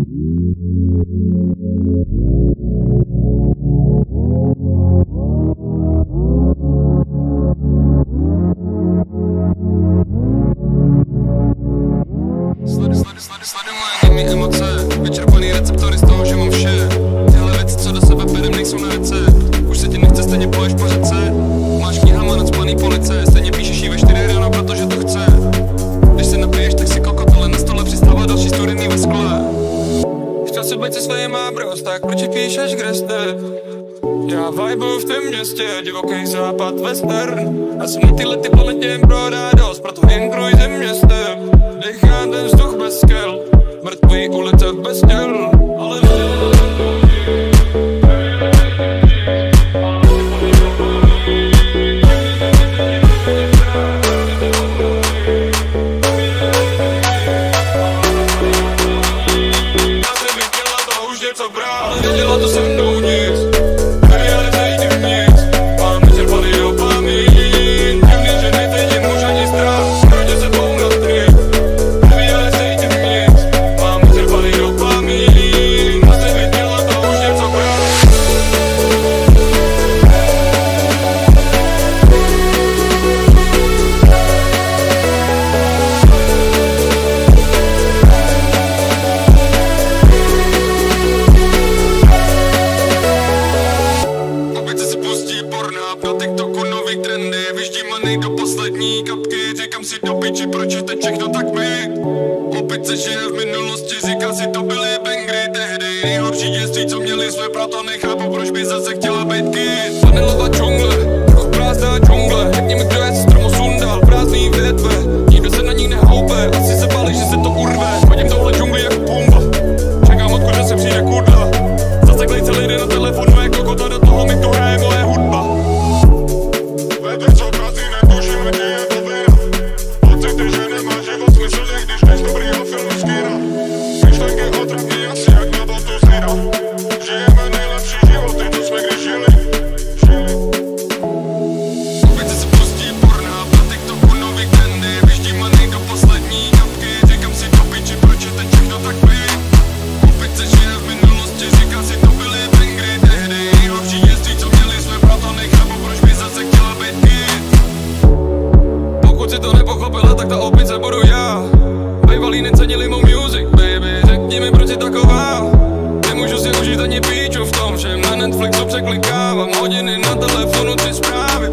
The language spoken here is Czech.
Sleduj moje emoce, vyčerpaný receptory z toho, že mám vše. Tyhle věci, co do sebe berem, nejsou na recept. Už se ti nechce, stejně poješ po řece. Máš knihama nacpaný police, stejně píšeš jí ve 4 ráno, protože to chce. Když se napiješ, tak si kokotele na stole přistává další studený ve skle. Chtěl si být se svýma bros, tak proč píšeš, kde jste? Já vibuju v tom městě, divoký západ, western. A jsem na tyhle planetě jen pro radost, proto jen krujzem městem. Dechám ten vzduch bez skel, mrtvý ulice bez těl. Ale já jsem vytěla to už něco brát, ale nedělá to se mnou nic. Mám vyčerpaný dopamin, divný, že necítím už ani strach. Krotě se bou na trip, baby, ale cítím nic. Mám vyčerpaný dopamin, asi vytěla to už něco brát. Na TikToku nový trendy, vyždímaný do poslední kapky. Říkám si do piči, proč je teď všechno tak mít. Opic se žije v minulosti, říká si to byly bangry tehdy. Nejhorší dětství, co měli jsme, proto nechápu, proč by zase chtěla být kid. Vanilová džungle, trochu prázdná džungle. Řekni mi, kdo je z stromu sundal, prázdný větve. Nikdo se na ní nehoupe, asi se báli, že se to urve. Chodím touhle džungli jako pumba, čekám odkud se přijde kudla. Zaseklej celý den na telefonu, jako kota, do toho mi tu hraje moje hudba. Co kazí, netuším, kde je to vina. Pocity, že nemá život smysl, když nejsi dobrýho filmu z kina. Myšlenky otravní asi jak na botu syna. Žijeme nejlepší životy, co jsme kdy žili. Opice se pustí porna, na TikToku nový trendy, vyždímaný do poslední kapky. Říkám si do piči, proč je teď všechno tak blíž. Opice žije v minulosti, říká si to byly bangry tehdy. Nejhorší dětství, co měli jsme, proto nechápu, proč by zase chtěla být kid. Pokud si to nepochopila, tak ta opice budu já. Bejvalí necenili mou music, baby, řekni mi, proč je taková. Nemůžu si užít ani píču v tom, že na Netflixu překlikávám hodiny na telefonu 3 zprávy.